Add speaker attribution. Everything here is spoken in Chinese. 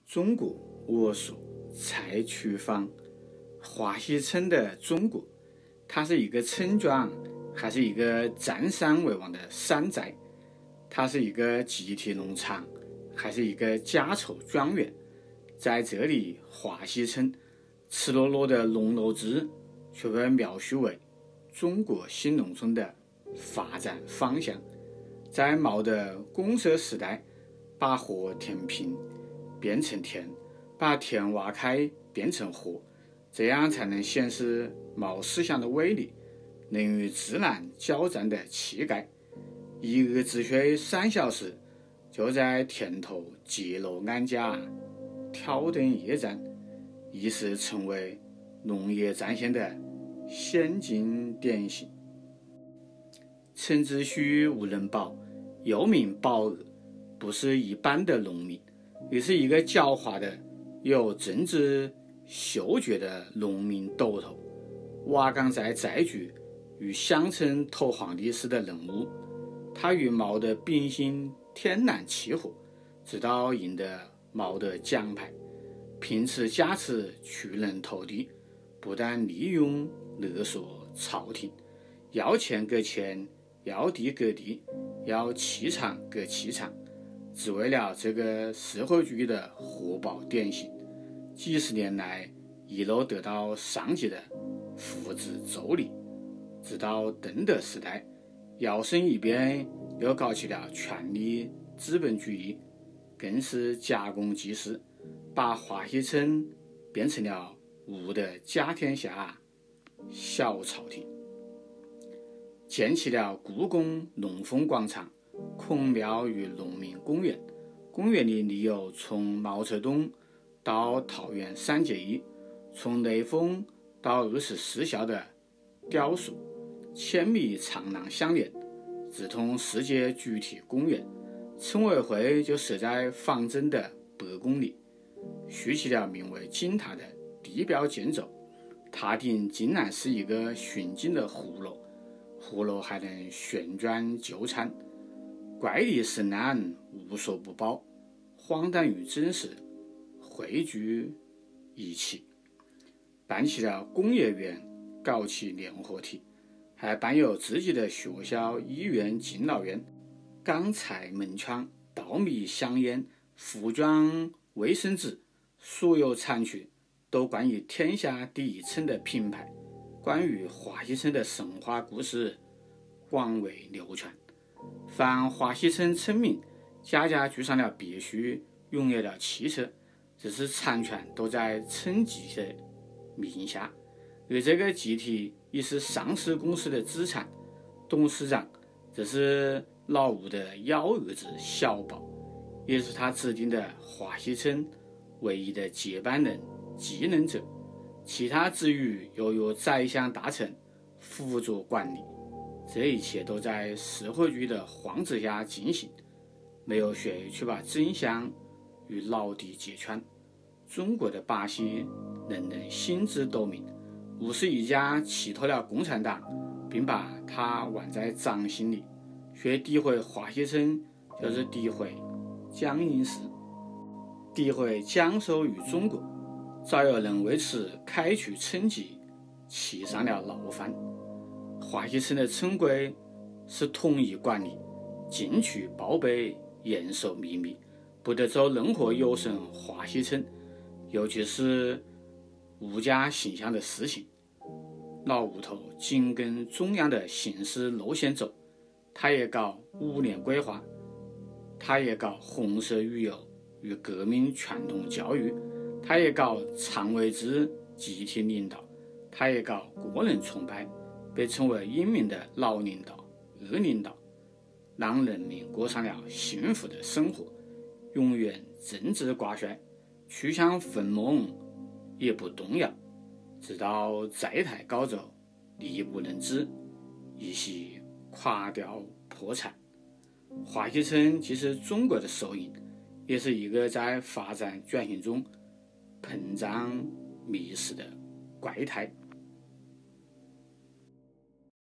Speaker 1: 中国我属蔡徐芳。华西村的中国，它是一个村庄，还是一个占山为王的山寨？它是一个集体农场，还是一个家丑庄园？在这里，华西村赤裸裸的农楼制却被描述为中国新农村的发展方向。在毛的公社时代，把河填平变成田，把田挖开变成河，这样才能显示毛思想的威力，能与自然交战的气概。一日只睡3小时，就在田头结楼安家，挑灯夜战，一时成为农业战线的先进典型。陈子胥无人保，又名保二，不是一般的农民，也是一个狡猾的有政治嗅觉的农民斗头。瓦岗寨寨主与乡村投皇帝时的人物，他与毛的秉性天然契合，直到赢得毛的奖牌，凭此加持出人头地，不但利用勒索朝廷，要钱给钱，要地给地，要气场给气场，只为了这个社会主义的活宝典型，几十年来一路得到上级的扶植助力，直到邓德时代，摇身一变又搞起了权力资本主义，更是假公济私，把华西村变成了吴的家天下小朝廷，建起了故宫龙凤广场、孔庙与农民公园。公园里你有从毛泽东到桃园三结义，从雷锋到24孝的雕塑，千米长廊相连，直通世界主题公园。村委会就设在方正的8公里，竖起了名为金塔的地标建筑，塔顶竟然是一个巡警的葫芦，葫芦还能旋转纠缠，怪力神难无所不包，荒诞与真实汇聚一起。办起了工业园，搞起联合体，还办有自己的学校、医院、敬老院，钢材、门窗、稻米、香烟、服装、卫生纸，所有产区都冠以天下第一村的品牌。关于华西村的神话故事广为流传，凡华西村村民家家住上了别墅，拥有了汽车，只是产权都在村集体的名下，而这个集体已是上市公司的资产。董事长这是老吴的幺儿子小宝，也是他指定的华西村唯一的接班人、继任者。其他子女又由宰相大臣辅佐管理，这一切都在社会主义的幌子下进行，没有谁去把真相与老弟揭穿。中国的把戏人人心知肚明，吴氏一家企图了共产党，并把它玩在掌心里，却诋毁华西村，就是诋毁江阴市，诋毁江苏与中国。早有人为此开除村籍，骑上了牢饭。华西村的村规是统一管理，禁区报备，严守秘密，不得做任何有损华西村，尤其是吴家形象的事情。老吴头紧跟中央的行事路线走，他也搞5年规划，他也搞红色旅游与革命传统教育，他也搞常委制集体领导，他也搞个人崇拜，被称为英明的老领导、恶领导，让人民过上了幸福的生活，永远政治挂帅，去向坟墓也不动摇，直到债台高筑，力不能支，一夕垮掉破产。华西村既是中国的缩影，也是一个在发展转型中膨胀迷失的怪胎。